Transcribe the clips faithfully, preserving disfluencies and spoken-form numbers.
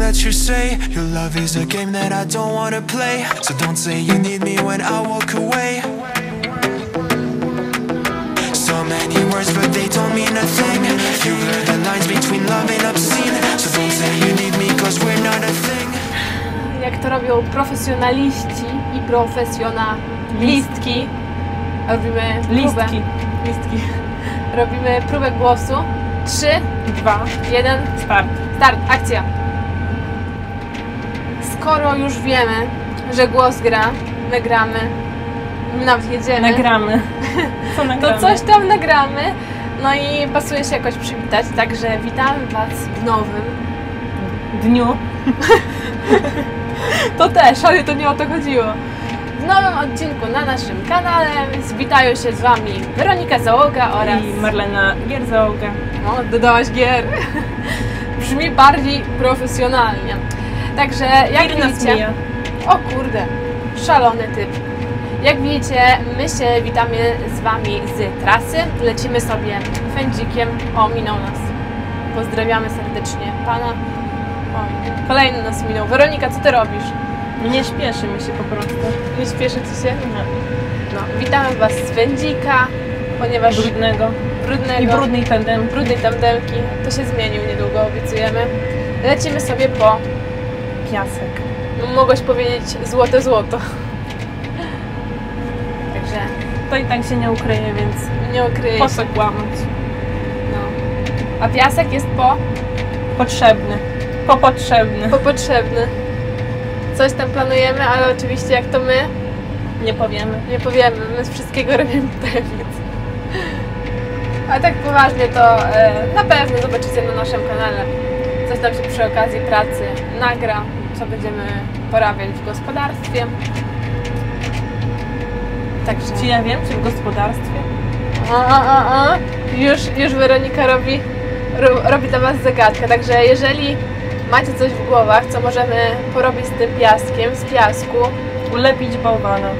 that you say. Your love is a game that I don't wanna play. So don't say you need me when I walk away. So many words but they don't mean a thing. You blur the lines between love and obscene. So don't say you need me cause we're not a thing. Jak to robią profesjonaliści i profesjonalistki, robimy próbę. Listki. Listki. Robimy próbę głosu. Trzy, Dwa. jeden, Start. start, akcja. Skoro już wiemy, że głos gra, my gramy, my nawet jedziemy, Nagramy. Co nagramy? to coś tam nagramy. No i pasuje się jakoś przywitać, także witamy Was w nowym. Dniu. To też, ale to nie o to chodziło. W nowym odcinku na naszym kanale witają się z Wami Weronika Załoga oraz... I Marlena Gierzałoga. No, dodałaś gier. Brzmi bardziej profesjonalnie. Także jak Irina widzicie... Smija. O kurde, szalony typ. Jak widzicie, my się witamy z Wami z trasy. Lecimy sobie fędzikiem. O, minął nas. Pozdrawiamy serdecznie Pana. Oj, kolejny nas minął. Weronika, co Ty robisz? Nie śpieszy mi się po prostu. Nie śpieszy Ci się? Nie. No, witamy Was z Wędzika, ponieważ Brudnego. brudnego, I brudnej tandem. brudnej tamtelki, to się zmienił niedługo, obiecujemy. Lecimy sobie po, Piasek. no, mogłaś powiedzieć, złote złoto. Także To i tak się nie ukryje, więc nie ukryję po się. co kłamać? No. A piasek jest po, Potrzebny. Popotrzebny. po potrzebny. Coś tam planujemy, ale oczywiście jak to my, Nie powiemy. nie powiemy, my z wszystkiego robimy tajemnic. A tak poważnie to e, na pewno zobaczycie na naszym kanale. Coś tam się przy okazji pracy nagra, co będziemy porabiać w gospodarstwie. Także... Czy ja wiem, czy w gospodarstwie? A, a, a, a. Już, już Weronika robi, ro, robi dla Was zagadkę, także jeżeli macie coś w głowach, co możemy porobić z tym piaskiem, z piasku, Ulepić bałwana.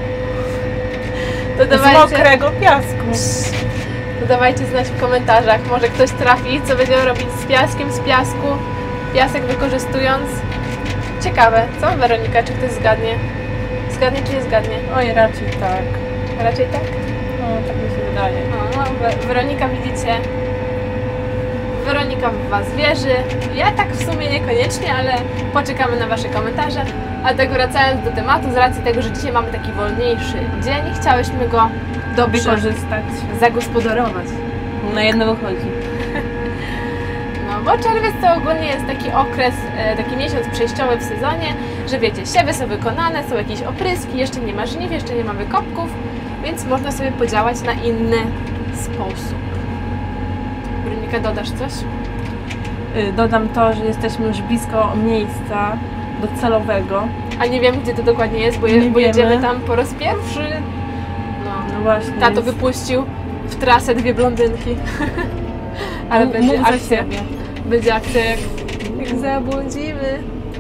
to Z dawajcie, mokrego piasku. to dawajcie znać w komentarzach. Może ktoś trafi, co będziemy robić z piaskiem, z piasku, piasek wykorzystując. Ciekawe, co Weronika, czy ktoś zgadnie? Zgadnie czy nie zgadnie? Oj, raczej tak. Raczej tak? No, tak mi się wydaje. No, We- Weronika, widzicie, Weronika w Was wierzy. Ja tak w sumie niekoniecznie, ale poczekamy na Wasze komentarze. A tak wracając do tematu, z racji tego, że dzisiaj mamy taki wolniejszy dzień, chciałyśmy go dobrze Wykorzystać. zagospodarować. Na jedno wychodzi. No, bo czerwiec to ogólnie jest taki okres, e, taki miesiąc przejściowy w sezonie, że wiecie, siewy są wykonane, są jakieś opryski, jeszcze nie ma żniw, jeszcze nie ma wykopków, więc można sobie podziałać na inny sposób. Weronika, dodasz coś? Y, Dodam to, że jesteśmy już blisko miejsca docelowego. A nie wiem, gdzie to dokładnie jest, bo, je, Nie bo jedziemy wiemy. tam po raz pierwszy. No, No właśnie. tato jest- wypuścił w trasę dwie blondynki. Ale Mów- będzie mów za akcja. siebie. Będzie akcja jak, jak zabłądzimy.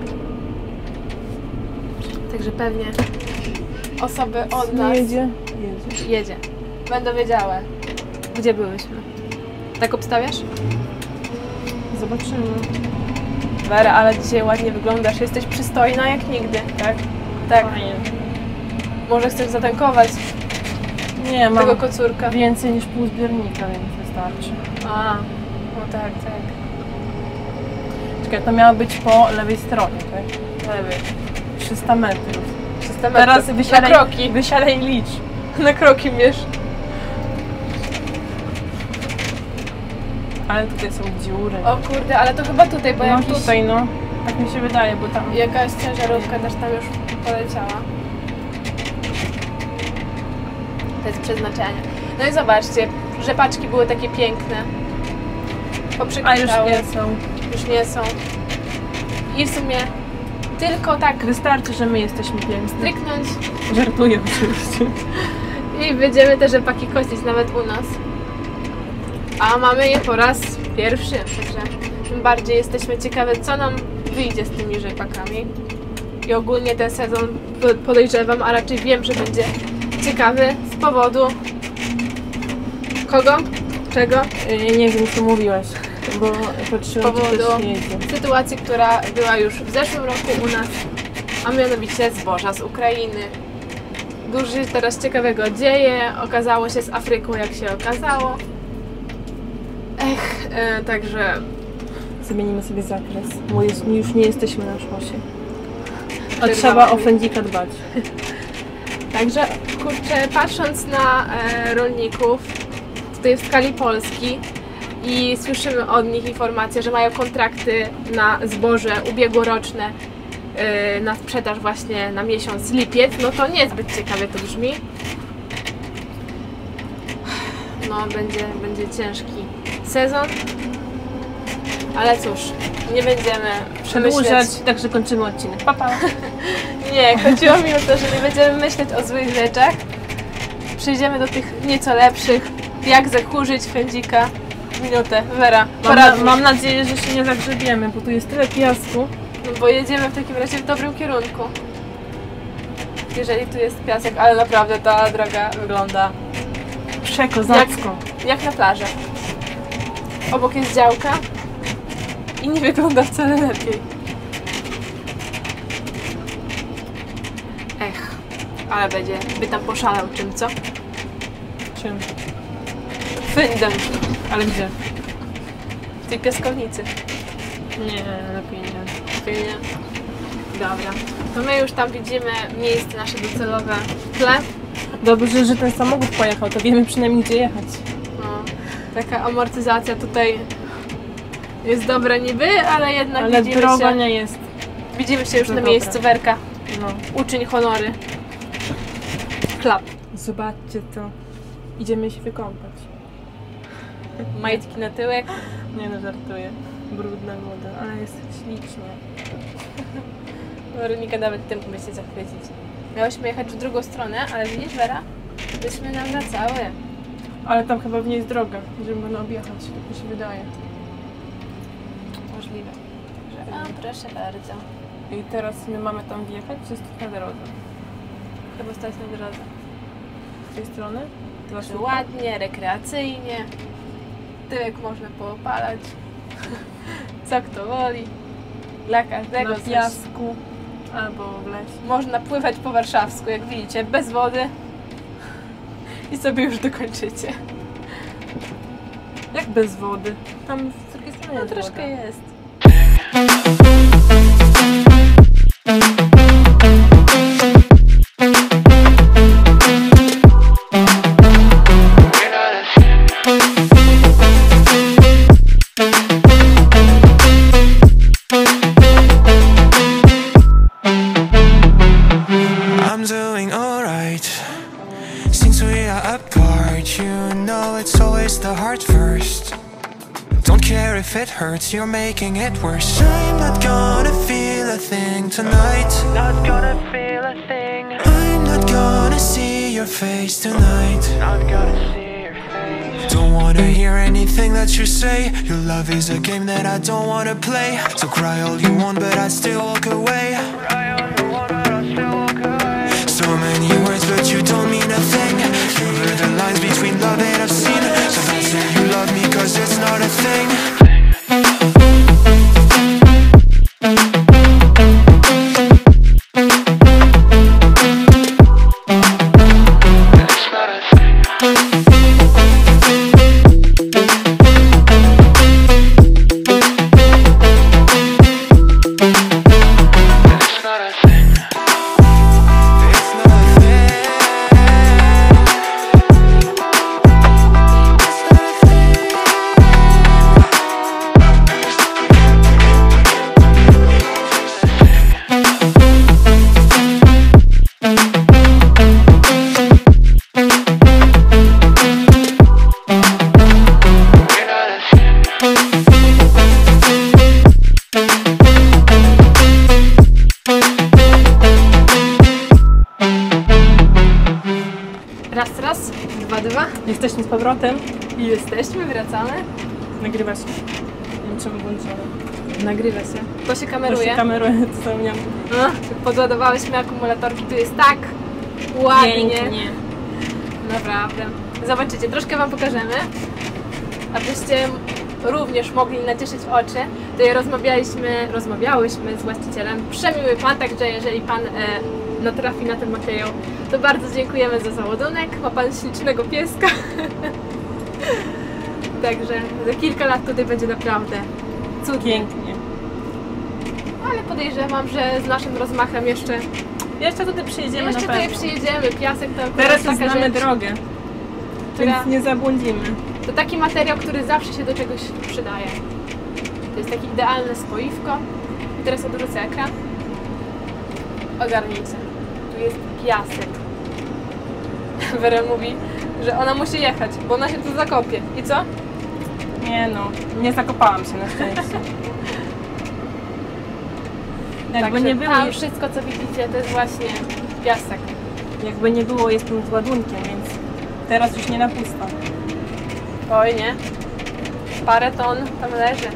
Także pewnie osoby od nas Jedzie. Jedzie. jedzie. Będą wiedziały, gdzie byłyśmy. Tak obstawiasz? Zobaczymy. Wera, ale dzisiaj ładnie wyglądasz. Jesteś przystojna jak nigdy, tak? Tak. Fajnie. Może chcesz zatankować Nie, mam tego kocurka? więcej niż pół zbiornika, więc wystarczy. A, no tak, tak. Czekaj, to miało być po lewej stronie, tak? Lewy. trzysta metrów. trzysta Teraz metrów. wysiadaj, Na kroki. wysiadaj i licz. Na kroki mierz. Ale tutaj są dziury. O kurde, ale to chyba tutaj, bo No jakiś, tutaj, no. Tak mi się wydaje, bo tam... jakaś ciężarówka też tam już poleciała. To jest przeznaczenie. No i zobaczcie, rzepaczki były takie piękne. A Poprzykrzytały. już nie są. Już nie są. I w sumie tylko tak Wystarczy, że my jesteśmy piękni. stryknąć Żartuję oczywiście. i będziemy te rzepaki kościć nawet u nas. A mamy je po raz pierwszy, także tym bardziej jesteśmy ciekawe, co nam wyjdzie z tymi rzepakami. I ogólnie ten sezon podejrzewam, a raczej wiem, że będzie ciekawy z powodu kogo? Czego? Yy, nie wiem, co mówiłaś. Bo patrzyłam, powodu czy ktoś jedzie. sytuacji, która była już w zeszłym roku u nas, a mianowicie zboża z Ukrainy. Dużo się teraz ciekawego dzieje, okazało się z Afryką, jak się okazało. Ech, e, także Zmienimy sobie zakres, bo jest, już nie jesteśmy na szosie. A Przerwała trzeba o mi. fędzika dbać. Także, kurczę, patrząc na e, rolników tutaj w skali Polski i słyszymy od nich informacje, że mają kontrakty na zboże ubiegłoroczne e, na sprzedaż właśnie na miesiąc lipiec, no to niezbyt ciekawie to brzmi. No, będzie, będzie ciężki sezon, ale cóż, nie będziemy Przedłużać, przemyśleć. także kończymy odcinek. Pa, pa. Nie, chodziło mi o to, że nie będziemy myśleć o złych rzeczach. Przejdziemy do tych nieco lepszych. Jak zakurzyć fędzika. Minutę. Wera, Mam, na, poradnik. mam nadzieję, że się nie zagrzebiemy, bo tu jest tyle piasku. No bo jedziemy w takim razie w dobrym kierunku. Jeżeli tu jest piasek, ale naprawdę ta droga wygląda Przekozacko. jak na plaży. Obok jest działka i nie wygląda wcale lepiej. Ech, ale będzie, by tam poszalał czym, co? Czym? Fędem Ale gdzie? w tej piaskownicy. Nie, lepiej nie. Lepiej nie. Dobra, to my już tam widzimy miejsce nasze docelowe w tle. Dobrze, że ten samochód pojechał, to wiemy przynajmniej gdzie jechać. No, taka amortyzacja tutaj jest dobra niby, ale jednak Ale widzimy droga się, nie jest. widzimy się już No na dobra. miejscu. Werka, No. uczyń honory. Klap. Zobaczcie to. Idziemy się wykąpać. Majtki na tyłek. Nie no, żartuję. Brudna woda, ale jest ślicznie. Weronika nawet tym by się zachwycić. Miałyśmy jechać w drugą stronę, ale widzisz, Wera? Byśmy nam wracały. Ale tam chyba w niej jest droga, żeby można objechać, tak mi się wydaje. Możliwe. Że, a, proszę bardzo. I teraz my mamy tam wjechać, czy jest to na drodze? Chyba stać na drodze. Z tej strony? Także ładnie, rekreacyjnie. Tyłek można poopalać. Co kto woli. Dla każdego Na coś. piasku albo w lesie. Można pływać po warszawsku, jak widzicie, bez wody. I sobie już dokończycie. Jak bez wody? Tam z drugiej strony No jest troszkę woda. jest. I'm doing alright since we are apart. You know it's always the heart first. Don't care if it hurts, you're making it worse. I'm not gonna feel a thing tonight. Not gonna feel a thing. I'm not gonna see your face tonight. Not gonna see your face. Don't wanna hear anything that you say. Your love is a game that I don't wanna play. So cry all you want, but I'd still walk away. Cry all you want, but I'll still walk away. So many words, but you don't mean a thing. You blur the lines between love and obscene. So don't say you love me, cause it's not a thing. Raz, raz, dwa, dwa. Jesteśmy z powrotem. I jesteśmy, wracamy. Nagrywa się. Nie wiem czemu włączone. Nagrywa się. To się To kameruje. się kameruje, to sam miałam. No, podładowałyśmy akumulatorki, tu jest tak ładnie. Pięknie. Naprawdę. Zobaczycie, troszkę wam pokażemy, abyście również mogli nacieszyć oczy. Tutaj rozmawialiśmy, rozmawiałyśmy z właścicielem. Przemiły pan, także jeżeli pan e, natrafi na ten materiał, to bardzo dziękujemy za załadunek. Ma pan ślicznego pieska. Także za kilka lat tutaj będzie naprawdę cudnie. Pięknie. Ale podejrzewam, że z naszym rozmachem jeszcze, Jeszcze tutaj przyjedziemy jeszcze na tutaj pewno. przyjedziemy. Piasek to akurat Teraz już taka znamy rzecz, drogę, która, więc nie zabłądzimy. to taki materiał, który zawsze się do czegoś przydaje. To jest takie idealne spoiwko. I teraz odwrócę ekran. Ogarnijcie. Tu jest piasek. Wera mówi, że ona musi jechać, bo ona się tu zakopie. I co? Nie no, nie zakopałam się na szczęście. Jakby Także nie było, tam wszystko, co widzicie, to jest właśnie piasek. jakby nie było, jestem z ładunkiem, więc teraz już nie na pusto. Oj, nie. Parę ton tam leży.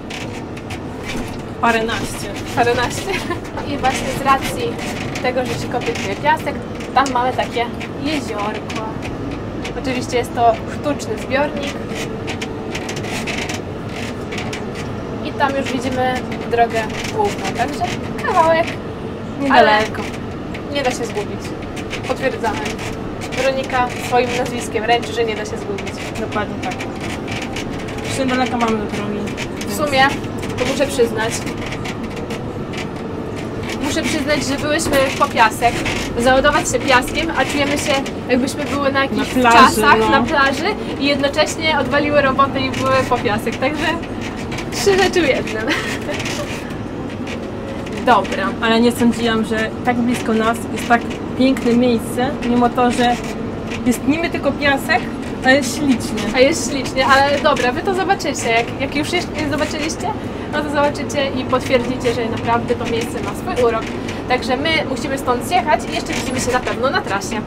Paręnaście. Paręnaście. I właśnie z racji tego, że się kopie tutaj piasek, tam mamy takie jeziorko. Oczywiście jest to sztuczny zbiornik. I tam już widzimy drogę główną, także kawałek Niedaleko. nie da się zgubić. Potwierdzamy. Weronika swoim nazwiskiem ręczy, że nie da się zgubić. Dokładnie tak. Już niedaleko mamy do drogi. W sumie, to muszę przyznać, muszę przyznać, że byłyśmy po piasek, załadować się piaskiem, a czujemy się, jakbyśmy były na jakichś Na plaży, czasach no. na plaży i jednocześnie odwaliły robotę i były po piasek, także trzy rzeczy w jednym. Dobra. Ale nie sądziłam, że tak blisko nas jest tak piękne miejsce, mimo to, że jest niby tylko piasek, ale jest ślicznie. A jest ślicznie, ale dobra, wy to zobaczycie. Jak, jak już jeszcze nie zobaczyliście, no to zobaczycie i potwierdzicie, że naprawdę to miejsce ma swój urok. Także my musimy stąd zjechać i jeszcze widzimy się na pewno na trasie.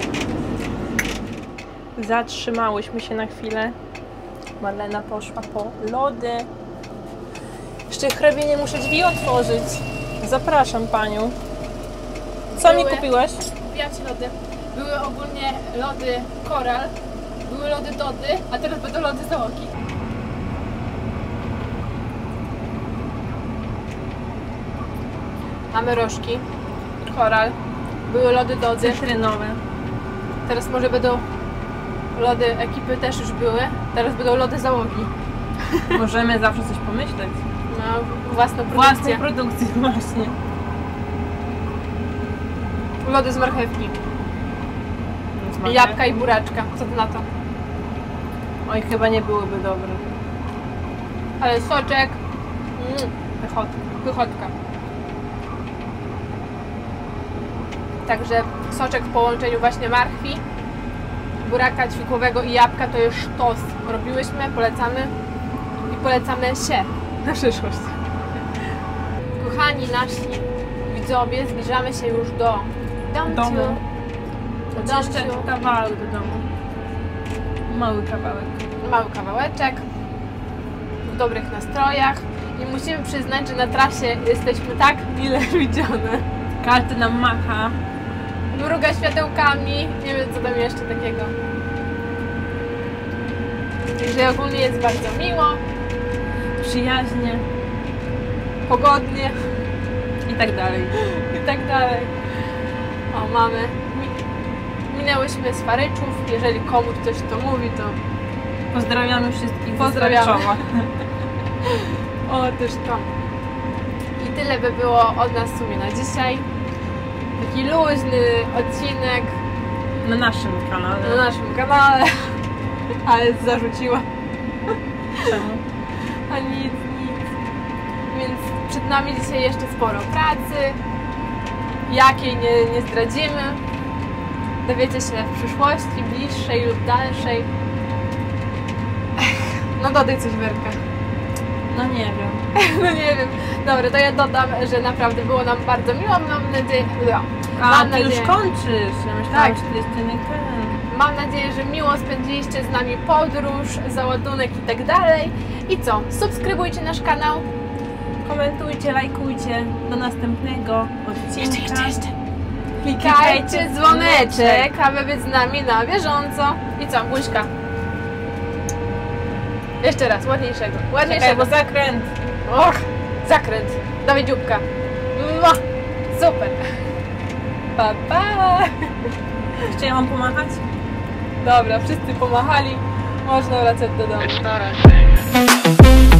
Zatrzymałyśmy się na chwilę. Marlena poszła po lody. Jeszcze hrabinie muszę drzwi otworzyć. Zapraszam panią. Co mi Były. kupiłaś? Kupiłam ci lody. Były ogólnie lody Koral, były lody Dody, a teraz będą lody Załogi. Mamy rożki Koral, były lody Dody, Cytrynowe. teraz może będą lody ekipy, też już były, teraz będą lody Załogi. Możemy zawsze coś pomyśleć. No, własną Własnej produkcję. produkcji właśnie. Lody z marchewki, jabłka i buraczka. Co ty na to? Oj, chyba nie byłyby dobre. Ale soczek, mm, Pychotka. pychotka. Także soczek w połączeniu właśnie marchwi, buraka ćwikłowego i jabłka to jest sztos. Robiłyśmy, polecamy i polecamy się na przyszłość. Kochani nasi widzowie, zbliżamy się już do domciu. Domu. Do Jeszcze domciu. kawałek do domu. Mały kawałek. Mały kawałeczek, w dobrych nastrojach i musimy przyznać, że na trasie jesteśmy tak mile widziane. Każdy nam macha. Mruga światełkami, nie wiem co tam jeszcze takiego. Także ogólnie jest bardzo miło, Przyjaźnie pogodnie i tak dalej. i tak dalej. O, mamy. Mi- Minęłyśmy z Faryczów, jeżeli komuś coś to mówi, to Pozdrawiamy wszystkich. Pozdrawiamy. z Starczowa. o, też to. I tyle by było od nas w sumie na dzisiaj. Taki luźny odcinek Na naszym kanale. na naszym kanale, ale zarzuciła. Czemu? A nic, nic. Więc przed nami dzisiaj jeszcze sporo pracy. Jakiej nie, nie zdradzimy. Dowiecie się w przyszłości, bliższej lub dalszej. Ech, no dodaj coś, Werka. No nie wiem. No nie wiem. Dobra, to ja dodam, że naprawdę było nam bardzo miło. Mam nadzieję... No, A, mam ty już nadzieję, kończysz. Ja myślałam, Tak. że to jest ten ten. mam nadzieję, że miło spędziliście z nami podróż, załadunek i tak dalej. I co? Subskrybujcie nasz kanał. Komentujcie, lajkujcie. Do następnego odcinka. Jeszcze, jeszcze, jeszcze. Klikajcie dzwoneczek, aby być z nami na bieżąco. I co, buźka? Jeszcze raz, ładniejszego. Czekaj, Ładniejszego. bo zakręt. Och, zakręt. Dawaj dzióbka. Mua, super. Pa, pa. Jeszcze ja mam pomachać? Dobra, wszyscy pomachali. Można wracać do domu. It's not a thing.